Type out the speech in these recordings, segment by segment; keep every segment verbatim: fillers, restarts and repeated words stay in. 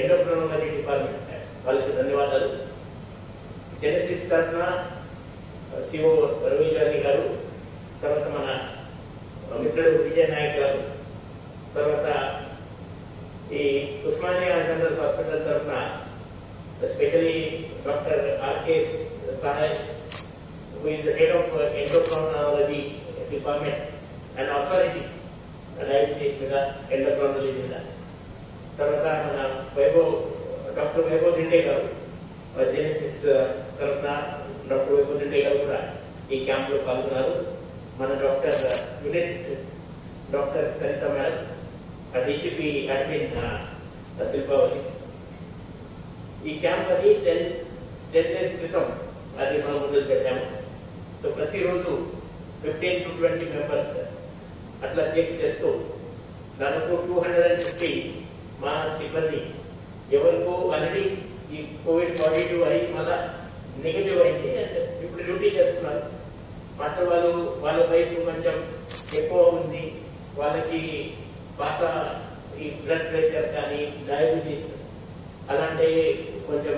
Endocrinology department వాళ్ళకి ధన్యవాదాలు. Genesis తరఫున సిఓ రవిజాని గారు, తర్వాత మన మిత్రుడు విజయ నాయక్ గారు, తర్వాత ఈ ఉస్మానియా జనరల్ హాస్పిటల్ తరఫున specially doctor RK Sahay, who is the head of endocrinology department and authority diabetes మీద endocrinology మీద. తర్వాత మన వైభవ్ డాక్టర్ వైభవ్ దిండే గారు జెనెసిస్ తరఫున డాక్టర్ వైభవ్ దిండే గారు కూడా ఈ క్యాంప్ లో పాల్గొన్నారు. మన doctor unit doctor Saritha madam, DCP admin Shilpavathi. ఈ క్యాంప్ అది టెన్ టెన్ డేస్ క్రితం అది మనం మొదలు పెట్టాము. సో ప్రతిరోజు ఫిఫ్టీన్ టు ట్వంటీ మెంబర్స్ అట్లా చెక్ చేస్తూ దాదాపు టూ హండ్రెడ్ అండ్ ఫిఫ్టీ మా సిబ్బంది ఎవరికో ఆల్రెడీ ఈ కోవిడ్ పాజిటివ్ అయ్యి మళ్ళా నెగిటివ్ అయింది అండ్ ఇప్పుడు డ్యూటీ చేస్తున్నారు. మాట వాళ్ళు వాళ్ళ వయసు కొంచెం ఎక్కువ ఉంది, వాళ్ళకి పాత ఈ బ్లడ్ ప్రెషర్ కానీ డయాబెటీస్ అలాంటి కొంచెం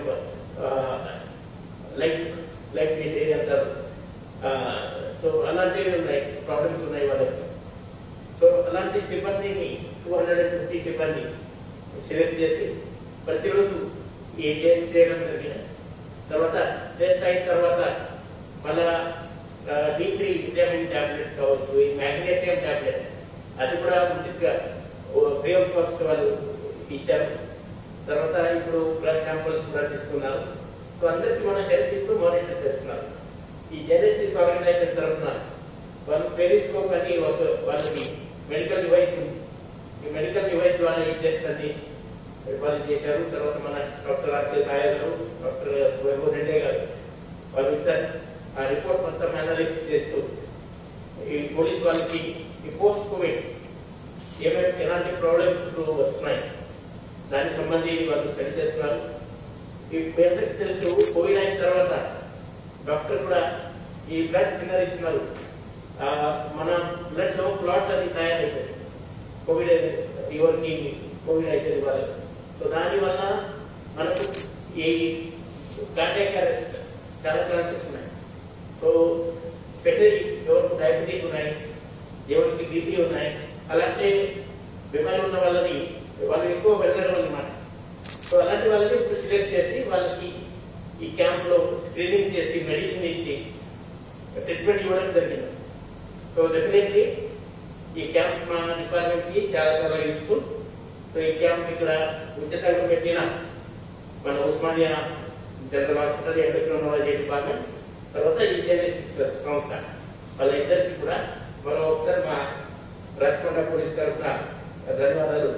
లైక్ లైక్ డిసీజ్ అంటారు. సో అలాంటివి ఉన్నాయి, ప్రాబ్లమ్స్ ఉన్నాయి వాళ్ళకి. సో అలాంటి సిబ్బందిని టూ హండ్రెడ్ అండ్ ఫిఫ్టీ సిబ్బంది సెలెక్ట్ చేసి ప్రతిరోజు ఈ టెస్ట్ చేయడం జరిగింది. తర్వాత టెస్ట్ అయిన తర్వాత మళ్ళా డి త్రీ విటమిన్ టాబ్లెట్స్ కావచ్చు, ఈ మ్యాగ్నీషియం టాబ్లెట్ అది కూడా ఉచితంగా ఫ్రీ ఆఫ్ కాస్ట్ వాళ్ళు ఇచ్చారు. తర్వాత ఇప్పుడు బ్లడ్ శాంపుల్స్ కూడా తీసుకున్నారు. సో అందరికీ మన హెల్త్ ఇప్పుడు మానిటర్ చేస్తున్నారు. ఈ జెనెసిస్ ఆర్గనైజేషన్ తరఫున వాళ్ళు పెరిస్కోప్ అని ఒక వాళ్ళకి మెడికల్ డివైస్ ఉంది. ఈ మెడికల్ డివైస్ ద్వారా ఏం చేస్తుంది వాళ్ళు చేశారు. తర్వాత మన డాక్టర్ ఆర్కే సాయ గారు, డాక్టర్ వైభవ్ రెడ్డి గారు వాళ్ళు ఇద్దరు ఆ రిపోర్ట్ మొత్తం అనాలిసిస్ చేస్తూ ఈ పోలీస్ వాళ్ళకి ఈ పోస్ట్ కోవిడ్ ఏమేమి ఎలాంటి ప్రాబ్లమ్స్ ఇప్పుడు వస్తున్నాయి దానికి సంబంధించి వాళ్ళు స్టడీ చేస్తున్నారు. మీ అందరికీ తెలుసు కోవిడ్ అయిన తర్వాత డాక్టర్ కూడా ఈ బ్లడ్ థిన్నర్ ఇస్తున్నారు. మన బ్లడ్ లో క్లాట్ అది తయారైతుంది కోవిడ్ ఎవరికి కోవిడ్ అవుతుంది వాళ్ళకి. సో దానివల్ల మనకు ఈ కార్డియాక్ అరెస్ట్ చాలా ఛాన్సెస్ ఉన్నాయి. సో స్పెషల్లీ ఎవరికి డయాబెటీస్ ఉన్నాయి, ఎవరికి బీపీ ఉన్నాయి, అలాంటి బిమారి ఉన్న వాళ్ళని వాళ్ళు ఎక్కువ వెళ్ళడం అన్నమాట. సో అలాంటి వాళ్ళని ఇప్పుడు సెలెక్ట్ చేసి వాళ్ళకి ఈ క్యాంప్ లో స్క్రీనింగ్ చేసి మెడిసిన్ ఇచ్చి ట్రీట్మెంట్ ఇవ్వడం జరిగింది. సో డెఫినెట్లీ ఈ క్యాంప్ మా డిపార్ట్మెంట్ కి చాలా చాలా యూస్ఫుల్. సో ఈ క్యాంప్ ఇక్కడ ఉచితంగా పెట్టిన మన Osmania general hospital endocrinology department, తర్వాత ఈ జెనెసిస్ సంస్థ వాళ్ళ ఇద్దరికి కూడా మరో ఒకసారి మా రాచకొండ పోలీస్ తరఫున ధన్యవాదాలు.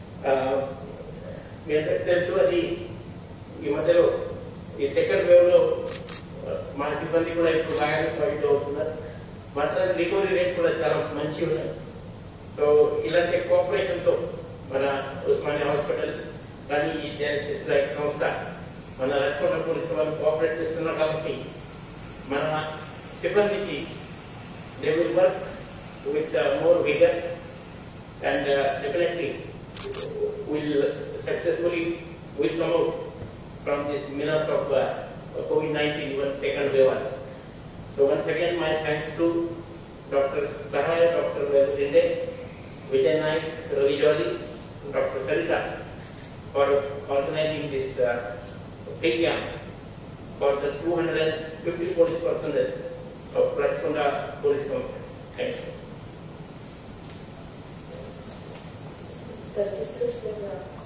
మీ అందరికి తెలుసు అది ఈ మధ్యలో ఈ సెకండ్ వేవ్ లో మా సిబ్బంది కూడా ఇప్పుడు బాగానే పాజిటివ్ అవుతున్నారు. మాత్రం రికవరీ రేట్ కూడా చాలా మంచి ఉన్నాయి. సో ఇలాంటి కోఆపరేషన్ తో మన ఉస్మానియా హాస్పిటల్ కానీ ఈ జెనెసిస్ సంస్థ మన రాచకొండ పోలీసు వాళ్ళు కోఆపరేట్ చేస్తున్నారు కాబట్టి మన సిబ్బందికి they will work with more vigour and definitely will successfully will come out from this menace of uh, COVID nineteen, even second wave also. So once again, my thanks to Doctor Sahaya, Doctor Vedinde, Vijay Naik, Ravi Jolly, Doctor Sarita for organizing this uh, big camp for the two hundred fifty police personnel of Rachakonda Police Commission. Thank you. The discussion, uh,